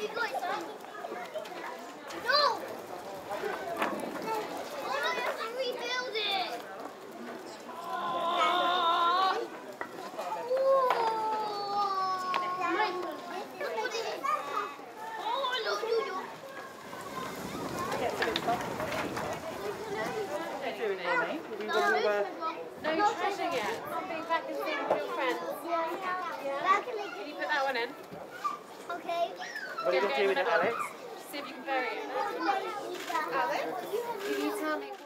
you got it, son. No! Oh, no, you have to rebuild it. No treasure yet. I'm being back and seeing with your friends. Yeah. Can you put that one in? Okay. What are you going to do with it, Alex? See if you can bury it. Alex? Alex, can you tell me?